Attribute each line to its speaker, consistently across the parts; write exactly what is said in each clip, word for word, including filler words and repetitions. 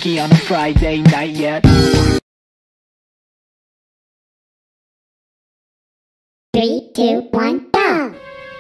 Speaker 1: karaoke on a Friday night yet?
Speaker 2: Three, two, one, go!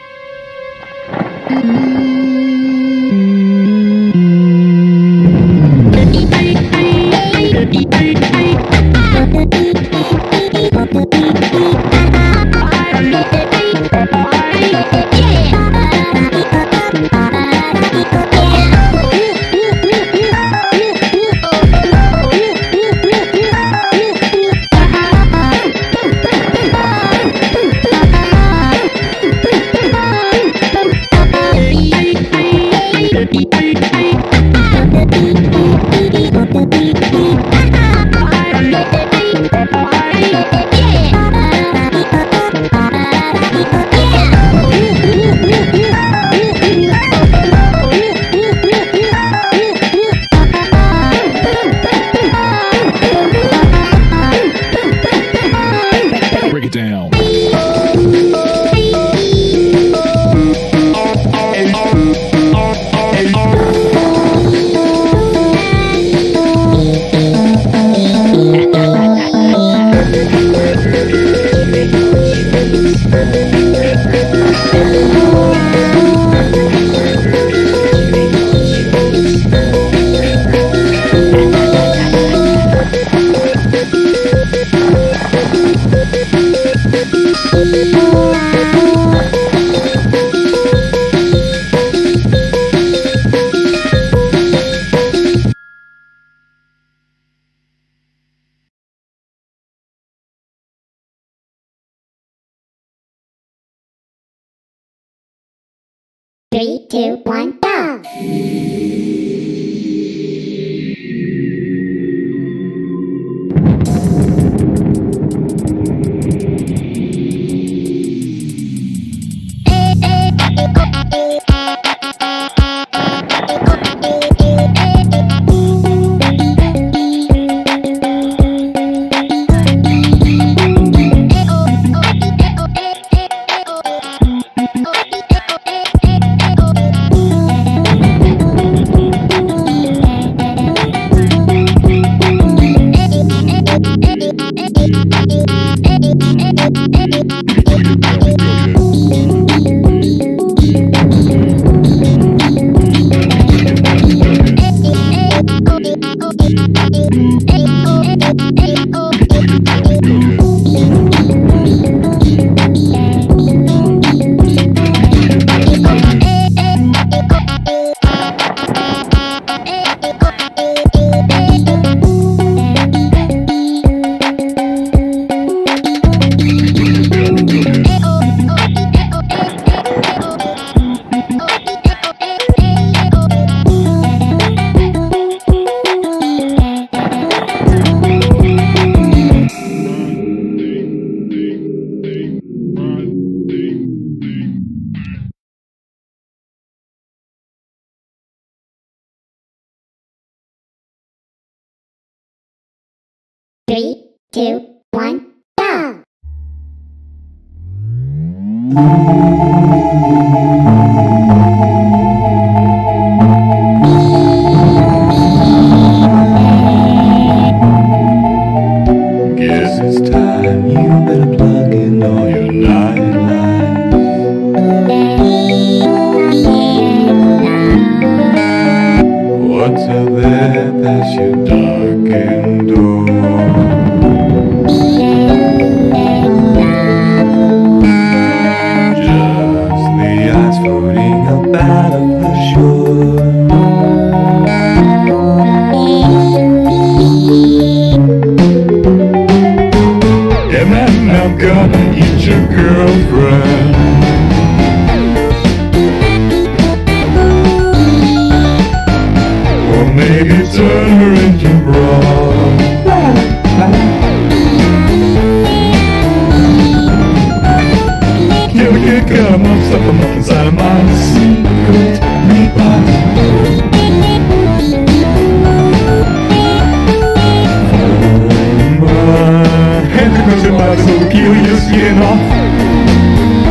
Speaker 3: Break it down.
Speaker 2: Three, two, one, go! Three, two, one, go!
Speaker 4: Guess it's time you better plug in all your nightlights. What's out there past your darkened door? Just the ice floating up out of the shore. Yeah, man, I'm gonna eat your girlfriend. Or maybe turn her into broth. Kill a kick out of my stuff, I'm up inside of my secret meatballs. Oh my hand across your body so to peel your skin off.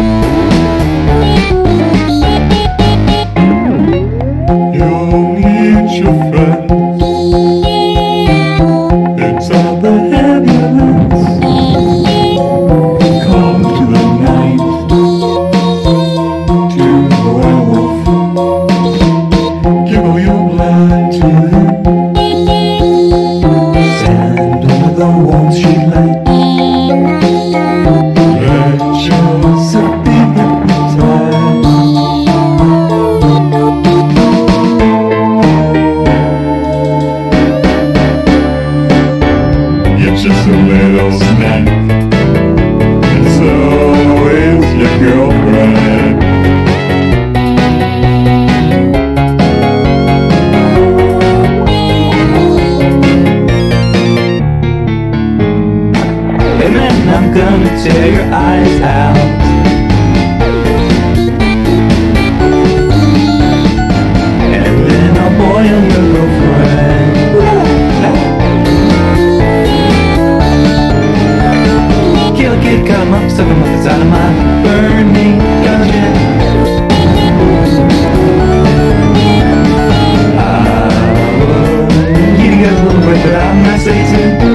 Speaker 4: stuck them up inside of my burning gungeon. I was eating a little break, but I'm not Satan.